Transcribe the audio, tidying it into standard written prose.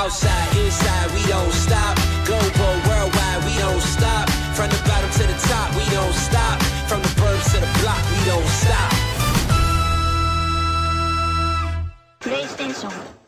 Outside, inside, we don't stop. Global, worldwide, we don't stop. From the bottom to the top, we don't stop. From the burbs to the block, we don't stop. プレイステーション